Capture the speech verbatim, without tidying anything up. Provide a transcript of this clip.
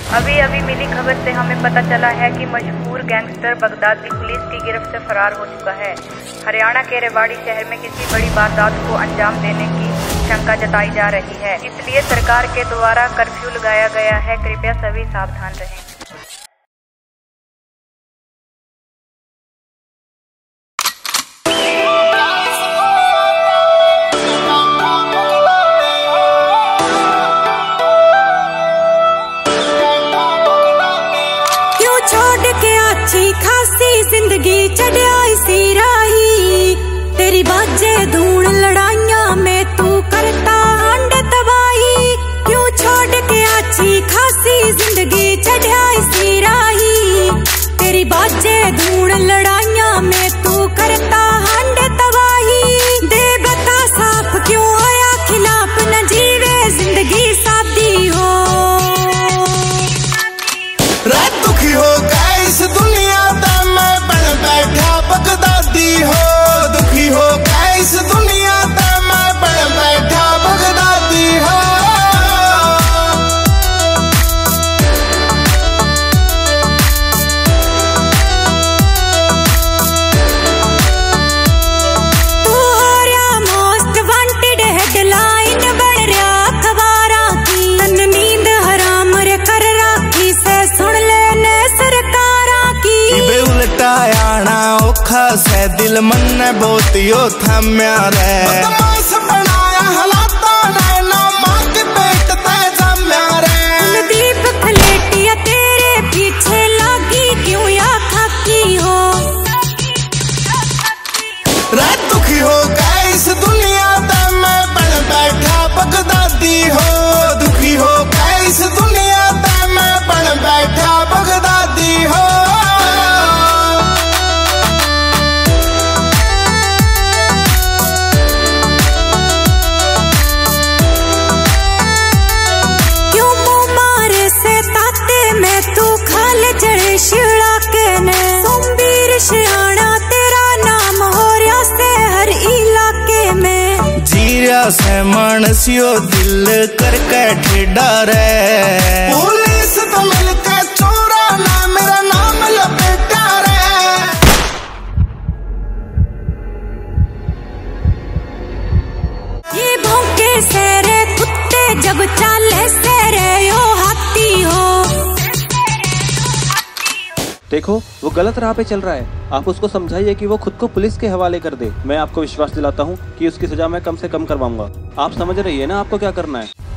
अभी अभी मिली खबर से हमें पता चला है कि मशहूर गैंगस्टर बगदादी पुलिस की गिरफ्त से फरार हो चुका है। हरियाणा के रेवाड़ी शहर में किसी बड़ी वारदात को अंजाम देने की शंका जताई जा रही है, इसलिए सरकार के द्वारा कर्फ्यू लगाया गया है। कृपया सभी सावधान रहें। अच्छी खासी जिंदगी चढ़िया इसी राही, तेरी बाजे धूल लड़ाइयां में तू करता अंड तबाही। क्यों छोड़ के अच्छी खासी जिंदगी चढ़िया इसी राही, तेरी बाजे धूल लड़ाइयां में तू करता अंड तबाही। दे बता साफ क्यों आया खिलाफ न जीवे जिंदगी सादी हो। रात दुखी हो गए इस दुनिया दा मैं बन बैठा बगदादी हो। दुखी हो गए इस दुनिया दा मैं बन बैठा बगदादी हो। तू हो रहा मोस्ट वांटेड हेडलाइन बन रहा अखबारां की। तन नींद हराम रे कर राखी से सुन लेने सरकारां की। इबे उल्टा आना औखा से दिल मन बहुतियो थम्या रे। बदमाश बनाया हलाता ने ना मां के पेट ते जम्या रे। कुलदीप खलेटिया तेरे पीछे लागी क्यों या खाकी हो। रात दुखी हो गए इस दुनिया दा मैं बन बैठा बगदादी हो। दुखी हो गए इस दुनिया दा मैं बन बैठा बगदादी हो। क्यों मुंह मारे से ताते में तू खाल जड़े शिड़ा के ने। सोमवीर शियाणा तेरा नाम हो रहा से हर इलाके में। जीरा से मानसियो दिल करके ठेडा रे। पुलिस तो मिलके चोरा ना मेरा नाम लपेटा रे। ये भौंके से रे कुत्ते जब चाले से रे यो हाथी हो। देखो वो गलत राह पे चल रहा है, आप उसको समझाइए कि वो खुद को पुलिस के हवाले कर दे। मैं आपको विश्वास दिलाता हूँ कि उसकी सजा मैं कम से कम करवाऊंगा। आप समझ रही है ना आपको क्या करना है।